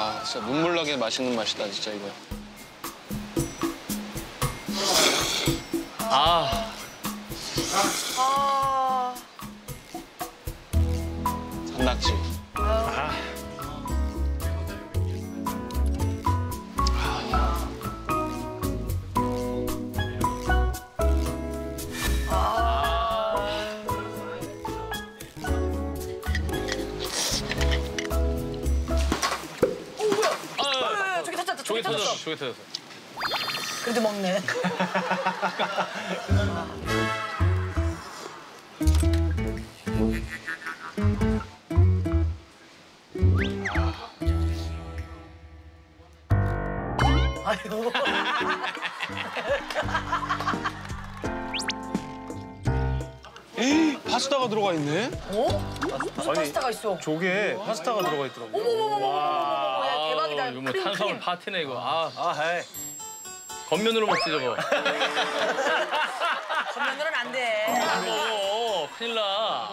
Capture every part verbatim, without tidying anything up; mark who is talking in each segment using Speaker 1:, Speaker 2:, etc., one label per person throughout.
Speaker 1: 아, 진짜 눈물 나게 맛있는 맛이다, 진짜 이거. 아.
Speaker 2: 아.
Speaker 1: 산낙지.
Speaker 2: 아.
Speaker 1: 조개 터졌어, 조개 터졌어.
Speaker 2: 그래도 먹네. 아이고.
Speaker 1: 에이, 파스타가 들어가 있네?
Speaker 2: 어? 무슨
Speaker 3: 아니,
Speaker 2: 파스타가 있어?
Speaker 3: 조개에 파스타가 들어가 있더라고요.
Speaker 2: 어머머머머머. 야, 대박이다.
Speaker 4: 이거 뭐
Speaker 2: 크림,
Speaker 4: 탄수화물
Speaker 2: 크림.
Speaker 4: 파티네 이거. 아,
Speaker 3: 아, 헤이.
Speaker 4: 겉면으로 먹지 저거.
Speaker 2: 겉면으로는 안 돼.
Speaker 4: 이거 큰일 나.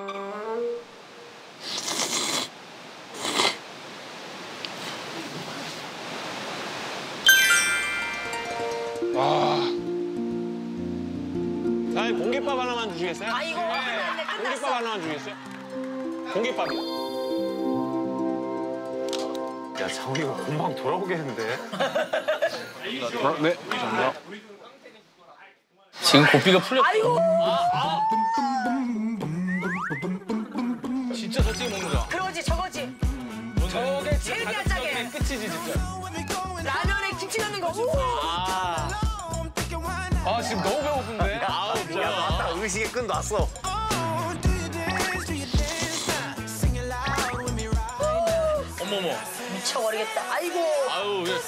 Speaker 1: 와. 사장님, 공깃밥 하나만 주시겠어요?
Speaker 2: 아, 이거 끝났네,
Speaker 1: 공깃밥
Speaker 2: 끝났어.
Speaker 1: 하나만 주시겠어요? 공깃밥이요.
Speaker 3: 야, 장훈이 이거 금방 돌아오겠는데?
Speaker 1: 어, 네, 감사합니다.
Speaker 4: 지금 고삐가 풀렸.
Speaker 2: 아이고.
Speaker 4: 진짜 저쪽에 먹는 거야.
Speaker 2: 그러지, 저거지.
Speaker 4: 저게
Speaker 2: 제일 짜게.
Speaker 4: 끝이지 진짜.
Speaker 2: 라면에 김치 넣는 거. 우.
Speaker 4: 아. 아 지금 너무 배고픈데. 아 진짜.
Speaker 3: 야, 맞다. 의식의 끈 놨어.
Speaker 4: 어머머.
Speaker 2: 미쳐버리겠다. 아이고.
Speaker 4: 아유. 왜.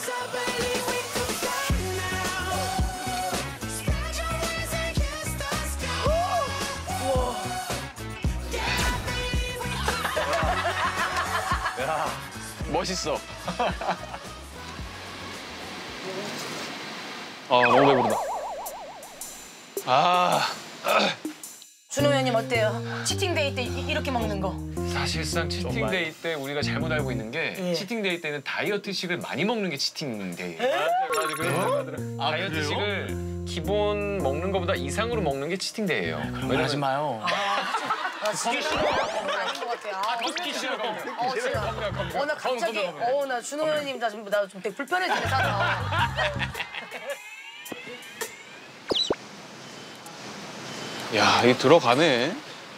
Speaker 3: 야,
Speaker 1: 멋있어. 아, 너무 배부르다. 아.
Speaker 2: 준호 의원님 어때요? 치팅데이 때 이- 이렇게 먹는 거.
Speaker 5: 사실상 치팅데이 때 우리가 잘못 알고 있는 게
Speaker 2: 예.
Speaker 5: 치팅데이 때는 다이어트식을 많이 먹는 게 치팅데이예요.
Speaker 4: 맞아 맞아 그래서
Speaker 5: 아, 다이어트식을 기본 먹는 것보다 이상으로 먹는 게 치팅데이예요.
Speaker 4: 그런 하지 마요.
Speaker 2: 아, 진짜 싫어. 아닌 것 같아요. 아,
Speaker 4: 듣기 싫어.
Speaker 2: 어, 진짜. 어, 나 갑자기, 어, 나 준호 의원님 나 좀, 나 좀 되게 불편해지네, 살아.
Speaker 1: 야, 이게 들어가네.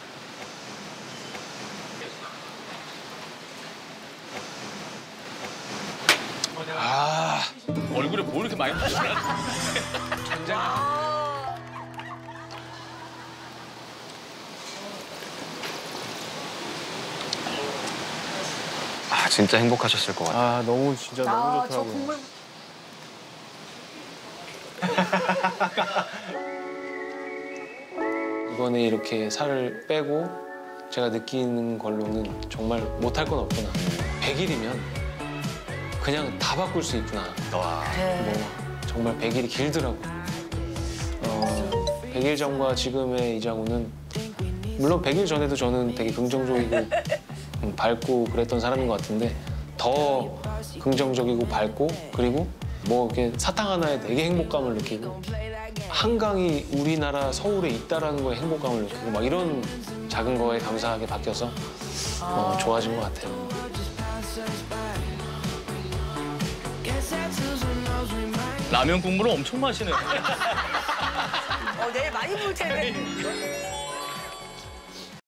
Speaker 1: 아.
Speaker 4: 얼굴에 뭐 이렇게 많이 푸시나?
Speaker 2: 아,
Speaker 5: 아, 진짜 행복하셨을 것 같아요.
Speaker 1: 아, 너무 진짜 너무
Speaker 2: 아, 저
Speaker 1: 좋더라고요.
Speaker 2: 국물.
Speaker 1: 이번에 이렇게 살을 빼고 제가 느끼는 걸로는 정말 못할 건 없구나. 백 일이면 그냥 다 바꿀 수 있구나.
Speaker 2: 그래.
Speaker 1: 뭐 정말 백 일이 길더라고. 어, 백 일 전과 지금의 이장우는 물론 백 일 전에도 저는 되게 긍정적이고 음, 밝고 그랬던 사람인 것 같은데 더 긍정적이고 밝고 그리고 뭐 이렇게 사탕 하나에 되게 행복감을 느끼고 한강이 우리나라 서울에 있다라는 거에 행복감을 느끼고 막 이런 작은 거에 감사하게 바뀌어서 어, 좋아진 것 같아요.
Speaker 4: 라면 국물을 엄청 마시네.
Speaker 2: 어, 내일 많이 볼 텐데.